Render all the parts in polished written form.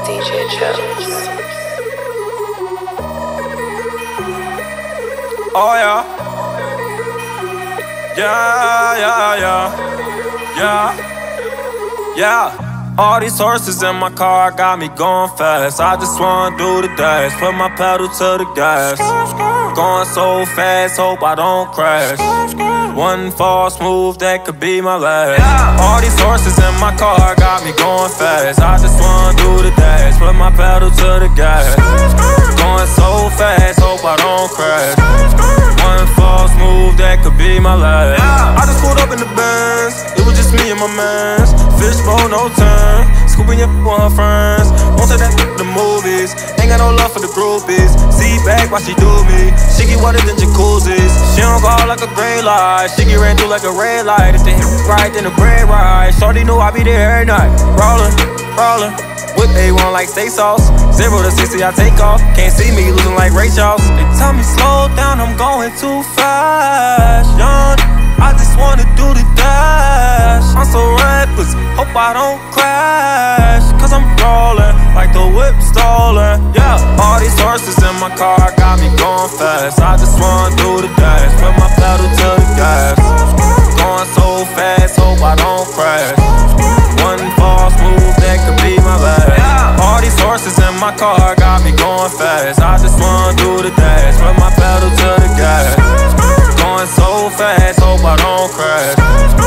DJ Jones. Oh yeah. Yeah. All these horses in my car got me going fast. I just wanna do the dash, put my pedal to the gas. Going so fast, hope I don't crash. One false move, that could be my last. All these horses in my car got me going fast. I just wanna do the dash, put my pedal to the gas. Going so fast, hope I don't crash. One false move, that could be my last. I just pulled up in the Benz, it was just me and my mans. Fishbowl, no turn, scooping your with her friends. Won't take that the movies, ain't got no love for the groupies. See back while she do me, she get wetter than jacuzzis. She don't go out like a gray light, she get ran through like a red light. If they hit right, then the bread right. Shorty knew I be there every night, rollin'. Whip A1 like steak sauce. 0 to 60, I take off. Can't see me losing like Ray Charles. They tell me slow down, I'm going too fast. Young, I just wanna do the dash. I'm so reckless, hope I don't crash. Cause I'm rollin' like the whip stolen. Yeah, all these horses in my car got me going fast. I just wanna do the dash, put my pedal to the gas. Going so fast, hope I don't crash. One false move, that could be my last. All these horses in my car got me going fast. I just wanna do the dash, put my pedal to the gas. Going so fast, hope I don't crash.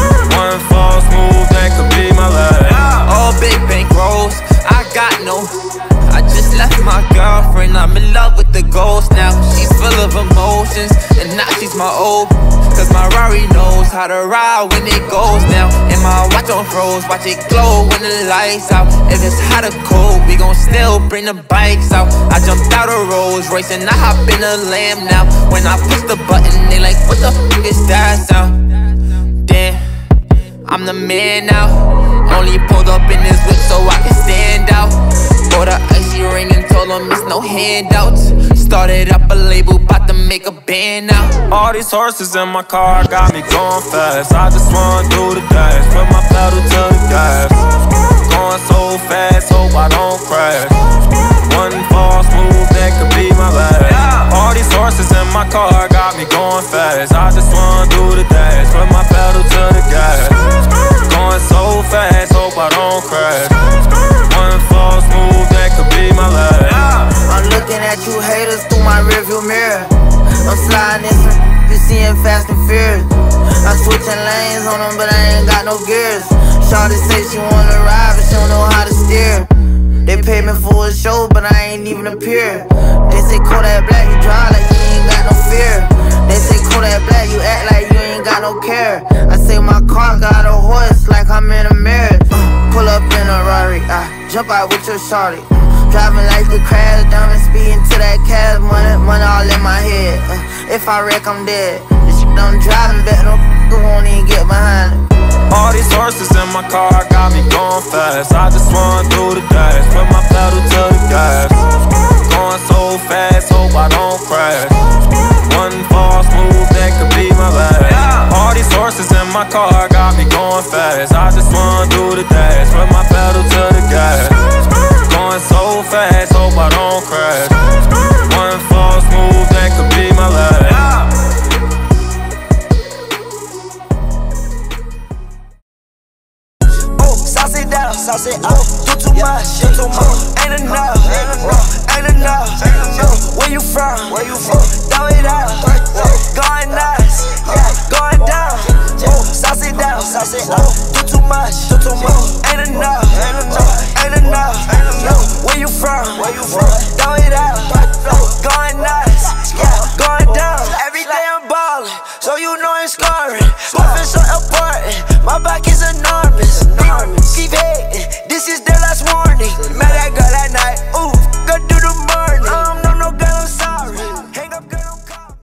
One false move, that could be my last. All big bank rolls, I got no. I just left my girlfriend, I'm in love with the ghost now. She's full of emotions, and now she's my old. Cause my Rari knows how to ride when it goes down. And my watch on froze, watch it glow when the lights out. If it's hot or cold, we gon' still bring the bikes out. I jumped out of Rolls Royce and I hop in a Lamb now. When I push the button, they like, what the f is that sound? Damn, I'm the man now. Only pulled up in this whip so I can stand out. Bought a icy ring and told them it's no handouts. Started up a label, bout to make a band now. All these horses in my car got me going fast. I just wanna do the dash, put my pedal to the gas. Going so fast, hope I don't crash. One false move, that could be my last. All these horses in my car got me going fast. I just wanna do the dash, put my pedal to the gas. Going so fast, hope I don't crash. One false move, that could be my last. I'm looking at you haters through my rearview mirror. I'm sliding in some, you seeing Fast and Furious. I'm switching lanes on them, but I ain't got no gears. Shawty say she wanna ride, but she don't know how to steer. They pay me for a show, but I ain't even appear. They say Kodak Black, you drive like you ain't got no fear. They say Kodak Black, you act like you ain't got no care. I say my car got a horse like I'm in a marriage. Pull up in a Rari, I jump out with your shawty. Driving like the crash, diamond speeding to that cash. Money all in my head. If I wreck, I'm dead. The shit I'm driving, bet no won't even get behind it. All these horses in my car got me going fast. I just wanna do the dash, put my pedal to the gas. Going so fast, hope I don't crash. One false move, that could be my last. All these horses in my car got me going fast. I just wanna do the dash, put my pedal to the gas. Going so fast, hope I don't crash. One false move, that could be my last. Sauce it up, do too much, ain't enough, where you from, throw it out, going nuts, going down, sauce it up, do too much, ain't enough, where you from, throw it